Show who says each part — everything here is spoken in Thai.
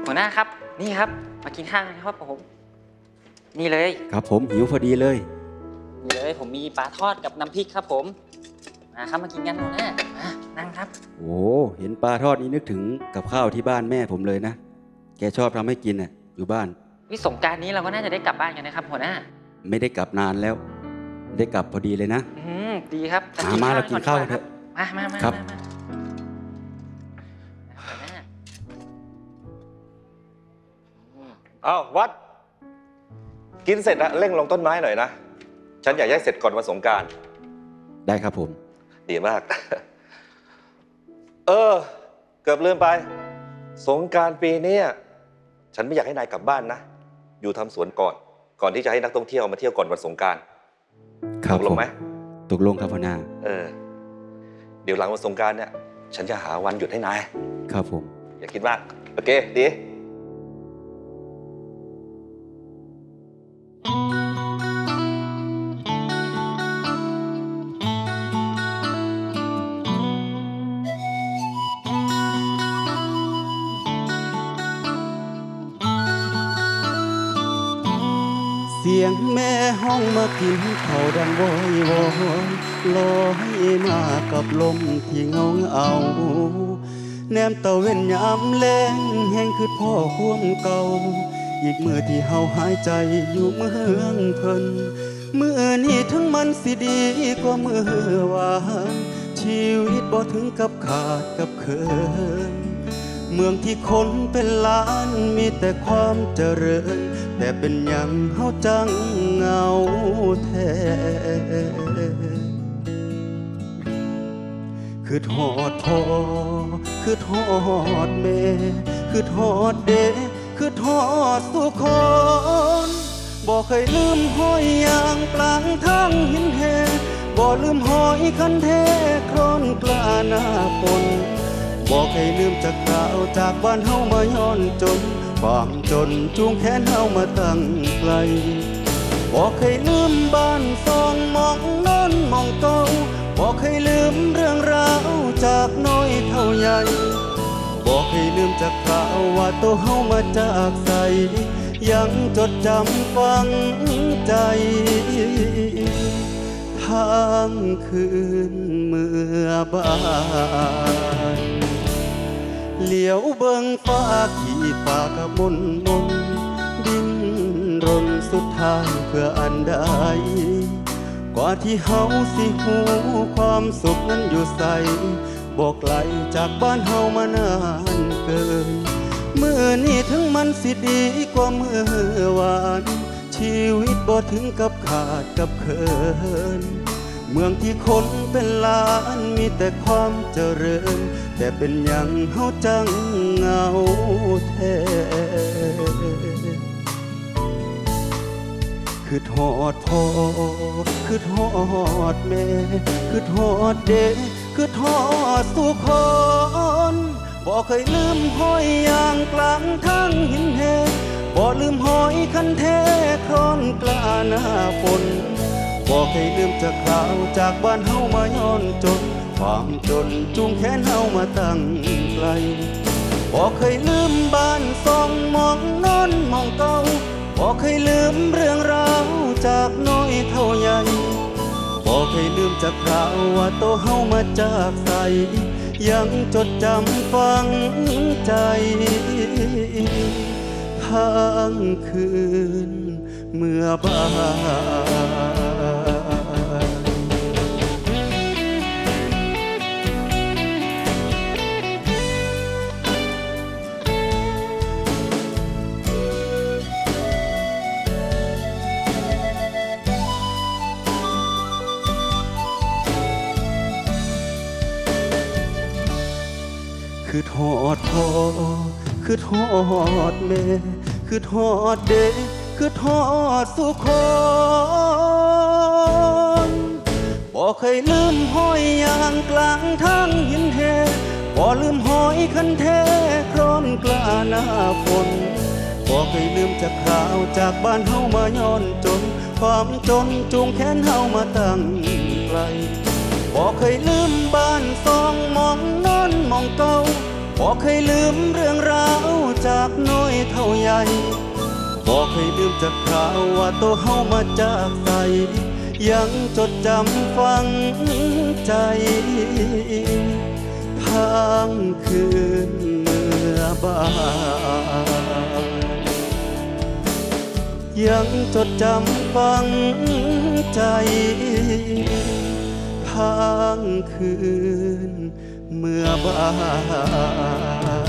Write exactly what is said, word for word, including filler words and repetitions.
Speaker 1: หัวหน้าครับนี่ครับมากินข้าวนะครับผมนี่เลย
Speaker 2: ครับผมหิวพอดีเลย
Speaker 1: นี่เลยผมมีปลาทอดกับน้ำพริกครับผมมาครับมากินกันหัวหน้ามานั่งครับ
Speaker 2: โอ้เห็นปลาทอดนี้นึกถึงกับข้าวที่บ้านแม่ผมเลยนะแกชอบทำให้กินน่ะอยู่บ้าน
Speaker 1: วิสงกรานต์นี้เราก็น่าจะได้กลับบ้านกันนะครับหัวหน้า
Speaker 2: ไม่ได้กลับนานแล้วได้กลับพอดีเลยนะ
Speaker 1: อืมดีครับ
Speaker 2: มามาเรากินข้าวกันเถอะ
Speaker 1: มามามา
Speaker 2: ครับ
Speaker 3: อ้าววัดกินเสร็จนะเร่งลงต้นไม้หน่อยนะฉันอยากให้เสร็จก่อนวันสงกรานต์
Speaker 2: ได้ครับผม
Speaker 3: ดีมากเออเกือบลืมไปสงกรานต์ปีนี้ฉันไม่อยากให้นายกลับบ้านนะอยู่ทำสวนก่อนก่อนที่จะให้นักท่องเที่ยวมาเที่ยวก่อนวันสงกรานต์
Speaker 2: ตก
Speaker 3: ลงไหม
Speaker 2: ตกลงครับพ่อหน้า
Speaker 3: เออเดี๋ยวหลังวันสงกรานต์เนี่ยฉันจะหาวันหยุดให้นาย
Speaker 2: ครับผม
Speaker 3: อย่าคิดมากโอเคดี
Speaker 2: เสียงแม่ห้องมากินข้าวดังวอยวอยลอยมากับลมที่เงาเอาแนมตะเว้นยามแลงแห้งคือพ่อห่วงเก่าอีกมือที่เฮาหายใจอยู่เมืองเพิ่นมือนี้ทั้งมันสิดีกว่ามือวานชีวิตบ่ถึงกับขาดกับเคินเมืองที่คนเป็นล้านมีแต่ความเจริญแต่เป็นอย่างเฮาจังเงาแท้คือทอดพ่อคือทอดแม่คือทอดเด็กคือทอดสุคนบ่เคยลืมห้อยยางกลางทางหินแห่บ่ลืมห้อยคันเทครอนกล้าหน้าปนบ่เคยลืมจากข่าวจากบ้านเฮามาย้อนจนความจนจูงแขนเฮามาตั้งไกลบ่เคยลืมบ้านซองมองนอนมองเก่าบ่เคยลืมเรื่องราวจากน้อยเท่าใหญ่บ่เคยลืมจากข่าวว่าตัวเฮามาจากไสยังจดจำฝังใจทางคืนเมื่อบ่ายเหลียวเบิ่งฟ้าขี่ฟ้ากับมนมนดิ้นรนสุดทางเพื่ออันใดกว่าที่เฮาสิหูความสุขนั้นอยู่ใสบอกไกลจากบ้านเฮามานานเกินเมื่อนี้ถึงมันสิดีกว่าเมื่อวานชีวิตบ่ถึงกับขาดกับเคินเมืองที่คนเป็นล้านมีแต่ความเจริญแต่เป็นอย่างเฮาจังเงาแท้คือทอดพ่อคือทอดแม่คือทอดเด็กคือทอดสุคนบ่เคยลืมห้อยยางกลางทางหินแห่บ่ลืมห้อยคันเทครอนกล้าหน้าฝนบ่เคยลืมจากข่าวจากบ้านเฮามาย้อนจนความจนจูงแขนเฮามาตั้งไกลบ่เคยลืมบ้านซองมองนอนมองเก่าบ่เคยลืมเรื่องราวจากน้อยเท่าใหญ่บ่เคยลืมจากข่าวว่าโตเฮามาจากไสยังจดจำฝังใจทางคืนเมื่อบ่ายคือทอดพ่อคือทอดแม่คือทอดเด็กคือทอดสุคนบ่เคยลืมห้อยยางกลางทางหินแห่บ่ลืมห้อยคันเทครอนกล้าหน้าฝนบ่เคยลืมจากข่าวจากบ้านเฮามาย้อนจนความจนจูงแขนเฮามาตั้งไกลบ่เคยลืมบ้านซองมองนอนมองเก่าบ่เคยลืมเรื่องราวจากน้อยเท่าใหญ่บอกให้ลืมจากข่าวว่าตัวเฮามาจากใสยังจดจำฝังใจทางคืนเมื่อบ่ายยังจดจำฝังใจทางคืนเมื่อบ่าย